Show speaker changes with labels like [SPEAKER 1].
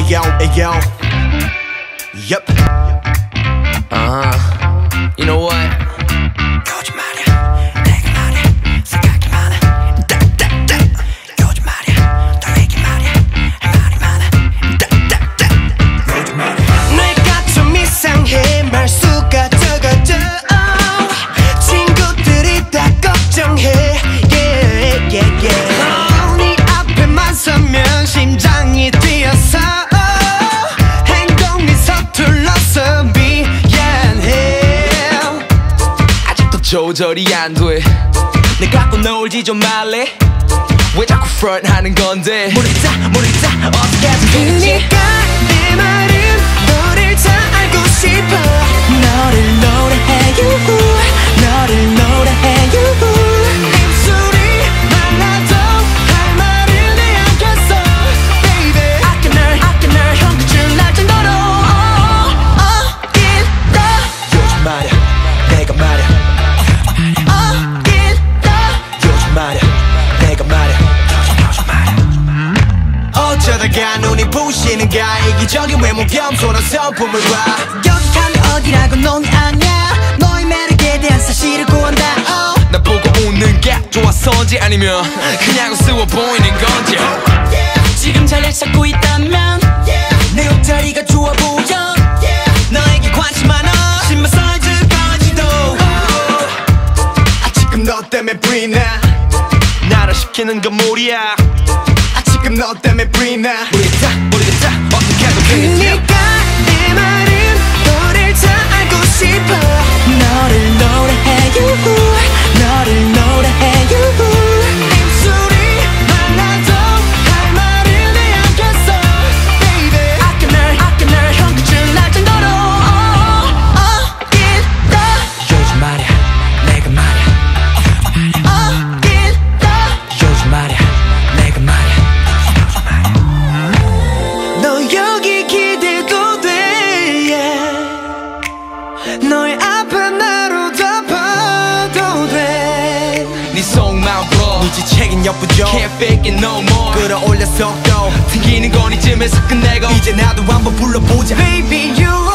[SPEAKER 1] Ayo, ayo. Yup.
[SPEAKER 2] You know what?
[SPEAKER 1] 말수가 적어져 친구들이 다 걱정해 yeah, yeah, yeah. 네 앞에만 서면 심장이 뛰어서 행동이 서툴러서 미안해
[SPEAKER 2] 아직도 조절이 안 돼. 내 갖고 놀지 좀 말래. 왜 자꾸 프런트하는 건데. 모르겠다 어떻게 하든 되겠지.
[SPEAKER 1] 그니까 내 말은 너를 잘 알고 싶어 너를 노래해 너를 노래해 입술이 말라도 할 말을 내야겠어 baby 아껴 널 형끝을 날 정도로 어딘다 요즘 말야 내가 말야 어딘다 요즘 말야 내가 말야 어쩌다가 눈이 부시는가 이기적인 외모 겸손한 성품을 봐 여기가 어디라고 넌 아냐 너의 매력에 대한 사실을 구한다
[SPEAKER 2] 나 보고 웃는 게 좋아서인지 아니면 그냥 우스워 보이는 건지
[SPEAKER 1] 지금 자리를 찾고 있다면 내 옷자리가 좋아 보여 너에게 관심 많아 신발 사이즈까지도 지금 너 때문에 브이나
[SPEAKER 2] 나를 시키는 건 무리야.
[SPEAKER 1] 지금 너 때문에 브이나
[SPEAKER 2] 모르겠다 어떻게 하든 되겠지.
[SPEAKER 1] 그니까 내 말은 너를 잘 알고 싶어 너를 노래해 너를 노래해 입술이 말라도 할 말을 내야겠어 baby 아껴 널 형끝을 날 정도로 어딘다 요즘 말야 내가 말야 어딘다 요즘 말야 내가 말야 너 여기 기대도 돼 yeah. 너의 앞에 나로 덮어도 돼
[SPEAKER 2] 네 속마음 풀어
[SPEAKER 1] 네 지책인 역부족
[SPEAKER 2] Can't fake it no more
[SPEAKER 1] 끌어올려 속도
[SPEAKER 2] 튕기는 건 이쯤에서 끝내고
[SPEAKER 1] 이제 나도 한번 불러보자 Baby you